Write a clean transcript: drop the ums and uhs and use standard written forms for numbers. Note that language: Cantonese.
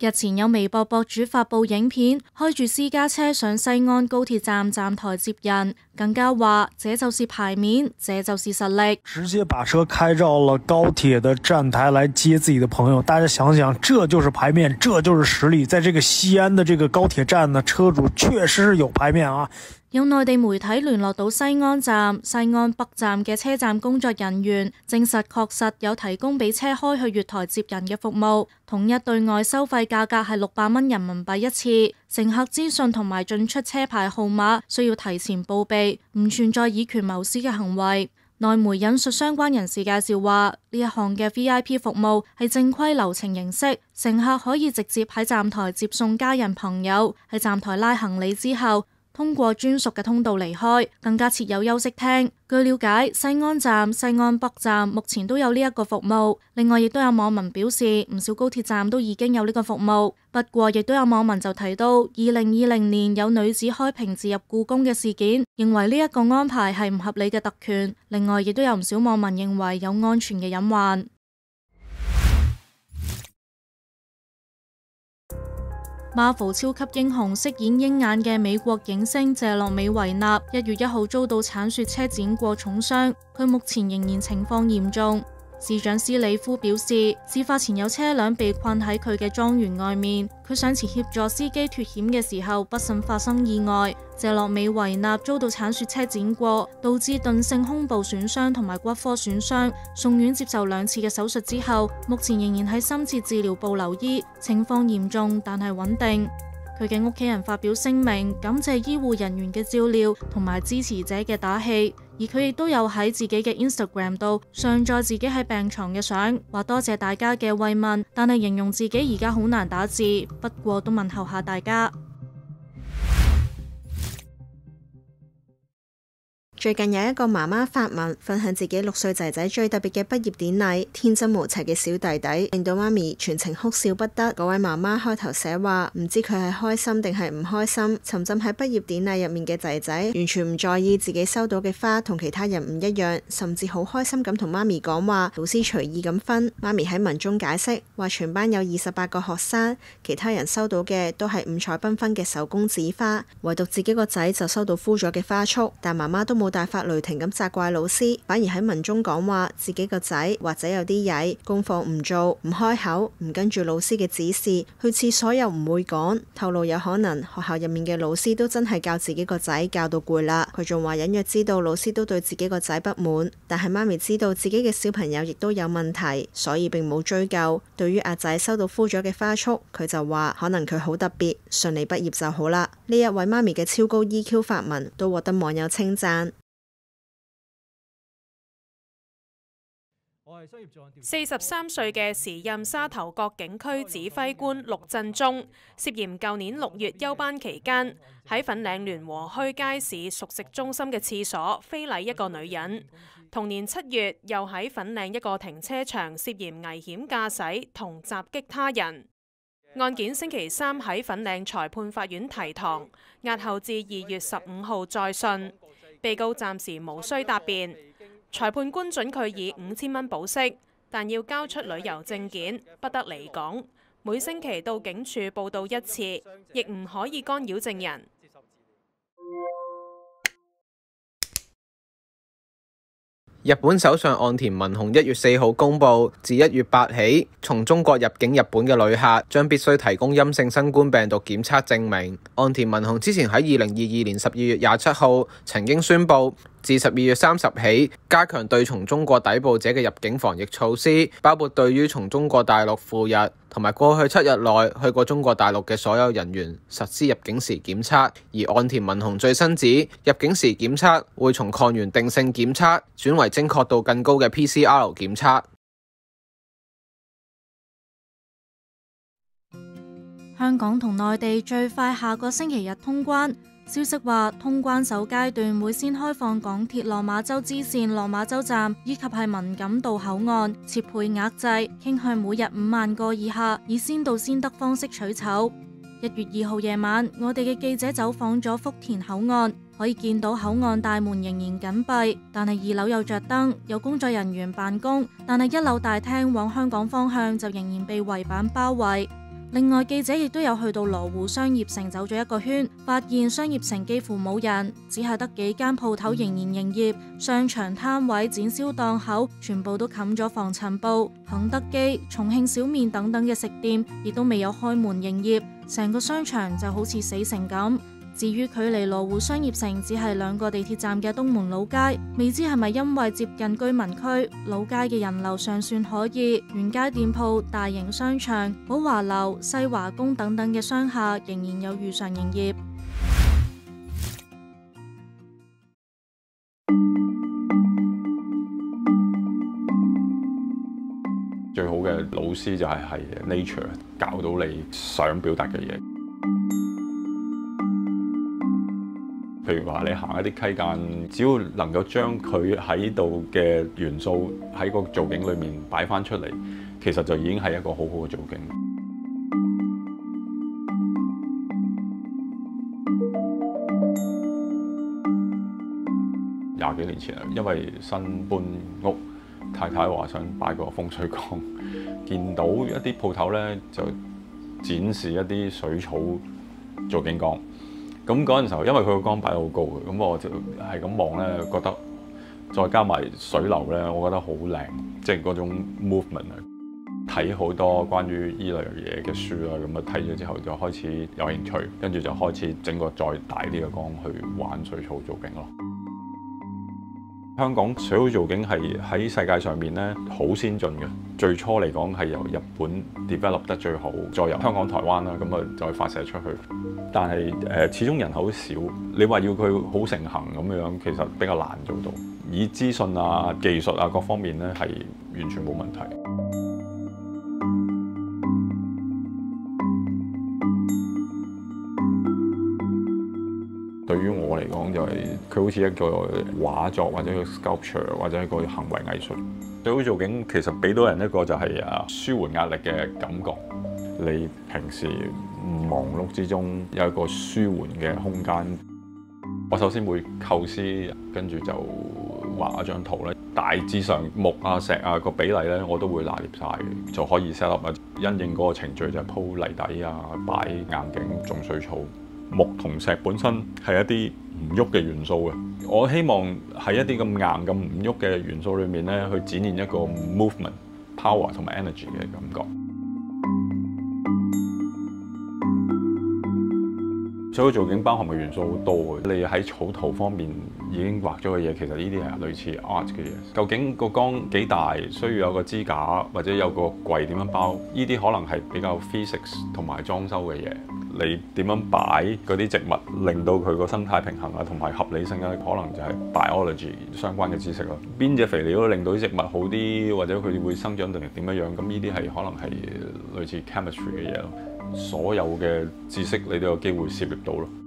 日前有微博博主發布影片，開住私家車上西安高鐵站站台接人，更加話這就是牌面，這就是實力。 直接把車開到了高鐵的站台來接自己的朋友，大家想想，這就是牌面，這就是實力。在這個西安的這個高鐵站呢，車主確實是有牌面啊。 有內地媒體聯絡到西安站、西安北站嘅車站工作人員，證實確實有提供俾車開去月台接人嘅服務，統一對外收費價格係600蚊人民幣一次，乘客資訊同埋進出車牌號碼需要提前報備，唔存在以權謀私嘅行為。內媒引述相關人士介紹話，呢一項嘅 VIP 服務係正規流程形式，乘客可以直接喺站台接送家人朋友，喺站台拉行李之後，通過專屬嘅通道離開，更加設有休息廳。據了解，西安站、西安北站目前都有呢一個服務。另外，亦都有網民表示，唔少高鐵站都已經有呢個服務。不過，亦都有網民就提到，2020年有女子開瓶自入故宮嘅事件，認為呢一個安排係唔合理嘅特權。另外，亦都有唔少網民認為有安全嘅隱患。Marvel 超級英雄飾演鷹眼嘅美國影星謝洛美維納1月1號遭到鏟雪車輾過重傷，佢目前仍然情況嚴重。市長斯里夫表示，事發前有車輛被困喺佢嘅莊園外面，佢上前協助司機脫險嘅時候，不慎發生意外。謝洛美維納遭到鏟雪車輾過，導致鈍性胸部損傷同埋骨科損傷，送院接受2次嘅手術之後，目前仍然喺深切治療部留醫，情況嚴重但係穩定。佢嘅屋企人發表聲明，感謝醫護人員嘅照料同埋支持者嘅打氣，而佢亦都有喺自己嘅 Instagram 度上載自己喺病床嘅相，話多謝大家嘅慰問，但係形容自己而家好難打字，不過都問候下大家。 最近有一個媽媽發文分享自己6歲仔仔最特別嘅畢業典禮，天真無邪嘅小弟弟，令到媽咪全程哭笑不得。嗰位媽媽開頭寫話，唔知佢係開心定係唔開心。沉浸喺畢業典禮入面嘅仔仔，完全唔在意自己收到嘅花同其他人唔一樣，甚至好開心咁同媽咪講話，老師隨意咁分。媽咪喺文中解釋話，全班有28個學生，其他人收到嘅都係五彩繽紛嘅手工紙花，唯獨自己個仔就收到枯咗嘅花束。但媽媽都冇大發雷霆咁責怪老師，反而喺文中講話自己個仔或者有啲曳，功課唔做，唔開口，唔跟住老師嘅指示，去廁所又唔會趕，透露有可能學校入面嘅老師都真係教自己個仔教到攰啦。佢仲話隱約知道老師都對自己個仔不滿，但係媽咪知道自己嘅小朋友亦都有問題，所以並冇追究。對於阿仔收到枯咗嘅花束，佢就話可能佢好特別，順利畢業就好啦。呢一位媽咪嘅超高 EQ 發文都獲得網友稱讚。 43歲嘅時任沙頭角警區指揮官陸振中，涉嫌舊年6月休班期間喺粉嶺聯和墟街市熟食中心嘅廁所非禮一個女人。同年7月又喺粉嶺一個停車場涉嫌危險駕駛同襲擊他人。案件星期3喺粉嶺裁判法院提堂，押後至2月15號再訊。被告暫時無需答辯。裁判官准佢以5000蚊保釋，但要交出旅遊證件，不得離港。每星期到警署報到1次，亦唔可以干擾證人。 日本首相岸田文雄1月4號公布，自1月8起，從中國入境日本嘅旅客將必須提供陰性新冠病毒檢測證明。岸田文雄之前喺2022年12月27號曾經宣布，自12月30起，加強對從中國抵埗者嘅入境防疫措施，包括對於從中國大陸赴日同埋過去7日內去過中國大陸嘅所有人員實施入境時檢測。而岸田文雄最新指，入境時檢測會從抗原定性檢測轉為精確度更高嘅 PCR 檢測。 香港同內地最快下個星期日通關。消息話，通關首階段會先開放港鐵落馬洲支線落馬洲站以及係文錦渡口岸，設配額制，傾向每日5萬個以下，以先到先得方式取籌。1月2號夜晚，我哋嘅記者走訪咗福田口岸，可以見到口岸大門仍然緊閉，但係2樓有着燈，有工作人員辦公，但係1樓大廳往香港方向就仍然被圍板包圍。 另外，記者亦都有去到羅湖商業城走咗一個圈，發現商業城幾乎冇人，只係得幾間鋪頭仍然營業，商場攤位、展銷檔口全部都冚咗防塵布，肯德基、重慶小麵等等嘅食店亦都未有開門營業，成個商場就好似死城咁。至於距離羅湖商業城只係2個地鐵站嘅東門老街，未知係咪因為接近居民區，老街嘅人流尚算可以，沿街店鋪、大型商場、寶華樓、西華宮等等嘅商廈仍然有如常營業。 最好嘅老師就係 nature， 教到你想表達嘅嘢。譬如話你行一啲溪澗，只要能夠將佢喺度嘅元素喺個造景裏面擺翻出嚟，其實就已經係一個好好嘅造景。20幾年前啊，因為新搬屋，太太話想擺個風水缸，見到一啲鋪頭咧就展示一啲水草造景缸。咁嗰陣時候，因為佢個缸擺得好高嘅，咁我就係咁望咧，覺得再加埋水流咧，我覺得好靚，即係嗰種 movement 啊！睇好多關於依類嘢嘅書啦，咁啊睇咗之後就開始有興趣，跟住就開始整個再大啲嘅缸去玩水草造景咯。香港水草造景係喺世界上面咧好先進嘅，最初嚟講係由日本 develop 得最好，再由香港、台灣啦，咁啊再發射出去。但係始終人口少，你話要佢好盛行咁樣，其實比較難做到。以資訊啊、技術啊各方面咧係完全冇問題。對於我嚟講，就係佢好似一個畫作或者一個 sculpture 或者一個行為藝術。水草造景其實俾到人一個就係舒緩壓力嘅感覺。你平時忙碌之中有一個舒緩嘅空間。我首先會構思，跟住就畫一張圖咧。大致上木啊、石啊個比例咧，我都會拿捏晒嘅，就可以 set up 啊。因應嗰個程序就係鋪泥底啊、擺硬景、種水草。木同石本身係一啲唔喐嘅元素嘅，我希望喺一啲咁硬、咁唔喐嘅元素裏面咧，去展現一個 movement、power 同埋 energy 嘅感覺。水草造景包含嘅元素好多嘅，你喺草圖方面已經畫咗嘅嘢，其實呢啲係類似 art 嘅嘢。究竟個缸幾大，需要有個支架或者有個櫃點樣包？呢啲可能係比較 physics 同埋裝修嘅嘢。你點樣擺嗰啲植物，令到佢個生態平衡啊，同埋合理性咧，可能就係 biology 相關嘅知識咯。邊隻肥料令到啲植物好啲，或者佢會生長定係點樣樣？咁呢啲係可能係類似 chemistry 嘅嘢咯。所有嘅知識你都有機會涉獵到咯。